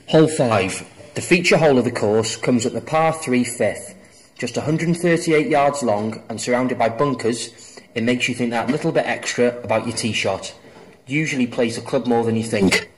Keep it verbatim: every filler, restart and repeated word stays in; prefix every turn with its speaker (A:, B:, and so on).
A: Hole five. The feature hole of the course comes at the par three fifth. Just one hundred thirty-eight yards long and surrounded by bunkers, it makes you think that little bit extra about your tee shot. Usually plays the club more than you think.